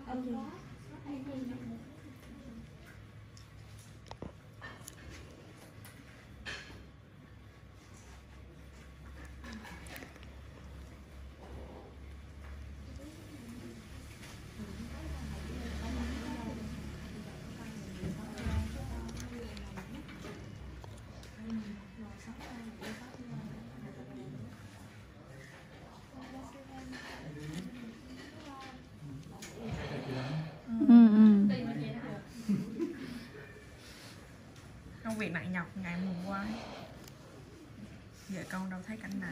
Công việc nặng nhọc ngày mùa qua. Giờ con đâu thấy cảnh này.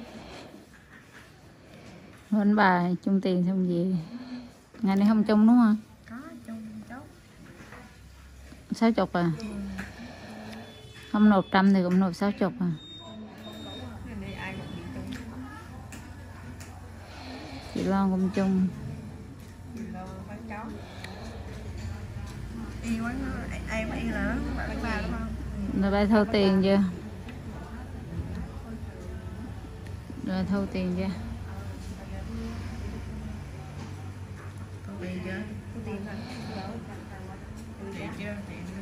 Bên bà chung tiền xong gì? Ngày này không chung đúng không? Có chung chốt 60 à? Không nộp 100 thì cũng nộp 60 à? nên đi ai cũng bị chung. Chị Loan cũng chung. Lo bán chó. Y quán em y là nó bạn ba đúng không? Rồi bà thu tiền chưa? Rồi thu tiền chưa? Thu tiền chưa? Thu tiền hả? Tiền chưa? Tiền chưa?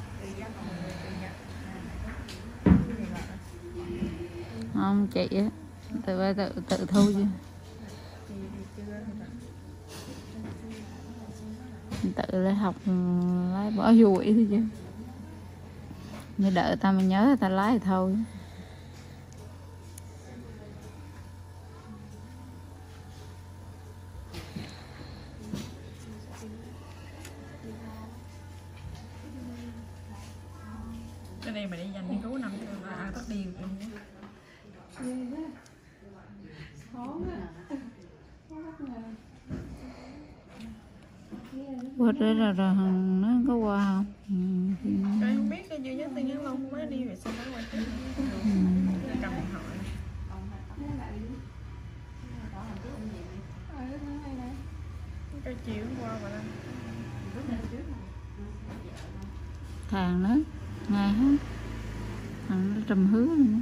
Không chị á, tự bà tự thu chưa? Tự lấy học lái bỏ vô quỹ thôi chứ. Như đợi ta mà nhớ ta lái thì thôi. Cái này mà đi dành nghiên cứu năm là ai tất đi luôn. Bữa đó rồi nó có qua không? Tôi không biết cái duy nhất tin nhắn luôn mới đi vệ sinh nó qua chứ. Cầm điện thoại. Cái chiều qua mà lên. Thằng đó ngày hết, thằng nó trầm hứa nữa.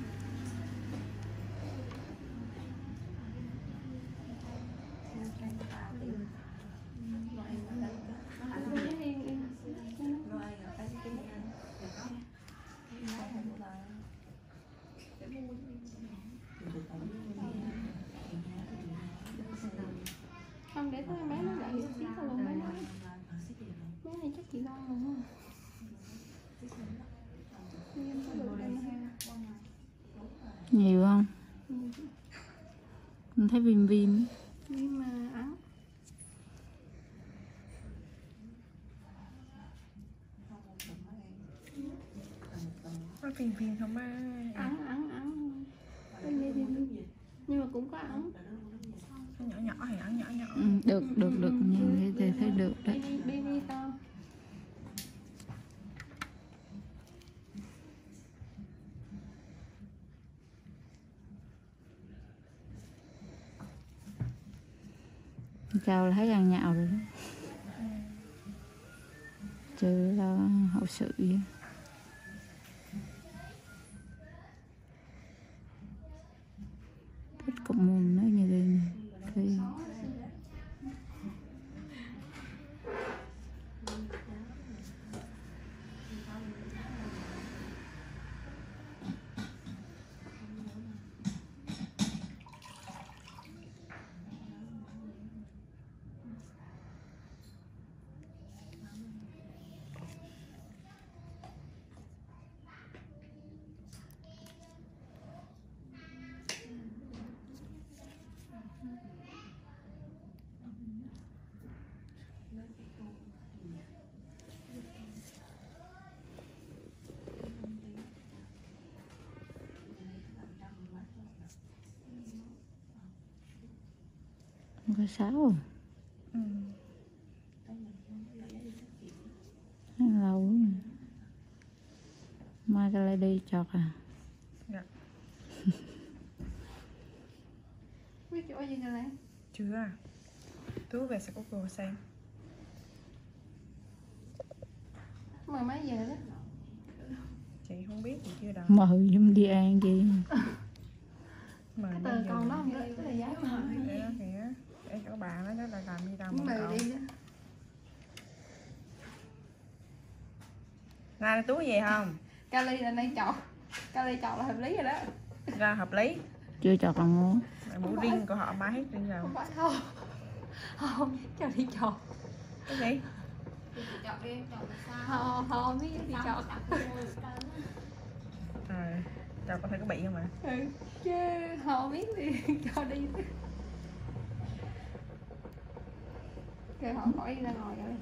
Không để tới bé nó đợi xíu thôi luôn bé nói. Bé này chắc chị Loan rồi không? Nhiều không? Mình thấy viêm viêm. Nhưng mà áo. Có phiền không á? Áo. Nhưng mà cũng có áo. Nhỏ nhỏ thì áo nhỏ nhỏ. Được nhìn thì thấy được đấy. Baby to. Châu là thấy ăn nhạo rồi đó. Chứ lo hậu sự gì. Thích cũng mồm nó như đây thì không có 6 à? Lâu quá. Mai ta lại đi chọt à? Dạ. Biết chỗ gì rồi? Chưa à? Tú về sẽ có cô xem. Mà mấy giờ đó? Chị không biết, chị chưa đợi. Mời Dung đi ăn gì? Mời Cái tờ còn đó không? Cái là giá của họ. Để đó kìa. Để cho bà nó là làm đi đâu Muốn mà mời cậu. đi đó. Hai túi gì không? Kali là nay chọn. Kali chọn là hợp lý rồi đó. Ra hợp lý. Chưa chọt lòng muốn. Mũ riêng của họ bán hết riêng rồi. Không phải không. Không, cho đi chọn. Cái gì? Chọn đi, chọn là sao? Không biết đi chọn. À, chọn có thể có bị không ạ? Ừ, chứ không biết thì cho đi. Kêu họ khỏi đi ra ngoài rồi.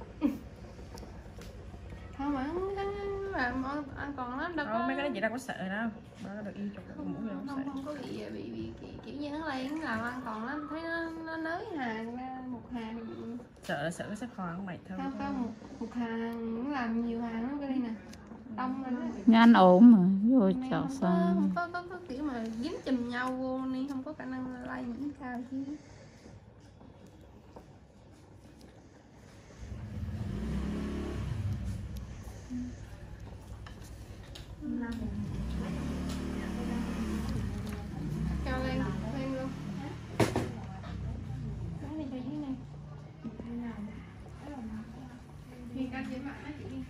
Không mà ăn còn nó đâu có. Mấy cái đó chị đâu có sợ đâu. Đó là được yêu chụp cái mũ gì đâu có sợ. Không có bị kiểu như nó lên làm ăn còn nó thấy nó nới hàng ra một hàng. Sợ là sợ cái xếp hoa của mày thôi. Không một hàng nó làm nhiều hàng lắm cái đây nè, đông lên đó. Nhưng anh ổn mà, vô Này chọt không xong. có kiểu mà dính chùm nhau vô nên không có khả năng lây nhiễm cao chứ. Cao lên luôn. Cái này cho dưới này. Thì các chị bạn nói chị đi.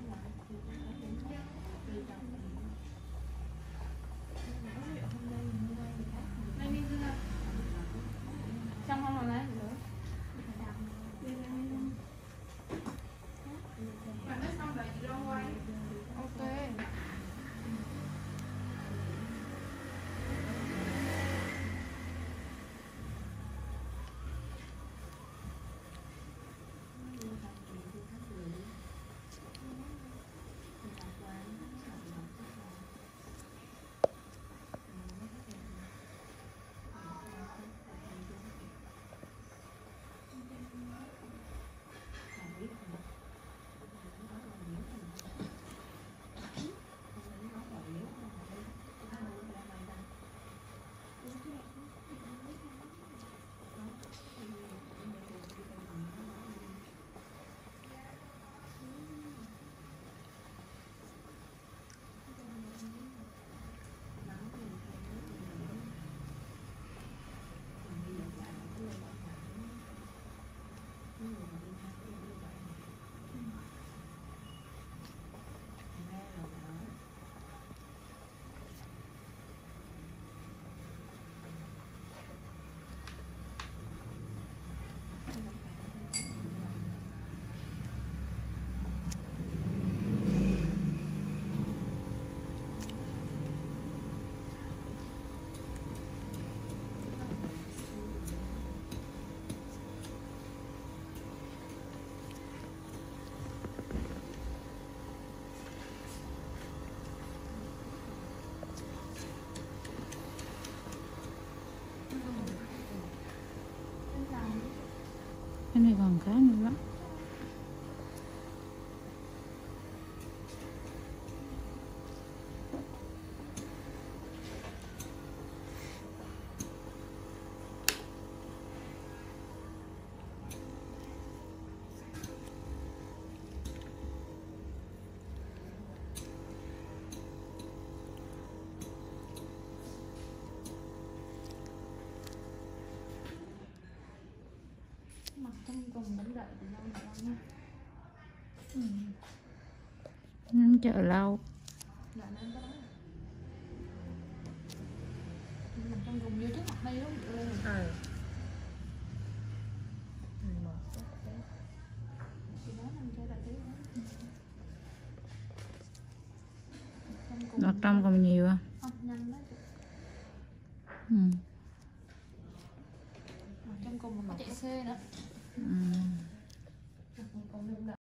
Đây đi ra. Trong không còn lấy nữa. Bạn nói xong rồi chị đâu quay. Ok. Cái này còn cái nữa đó. Mặt trong cùng vẫn đợi từ lâu rồi nha. Nó chờ lâu. Đợi nó có đó. Mặt trong cùng vô trước mặt đây lúc lên. Ừ. Chị nói anh chơi đợi tí nữa. Mặt trong còn nhiều à? Không, nhanh đó. Ừ. Mặt trong cùng mà chạy xe nữa. Ừ. Mặt trong cùng đừng đợi.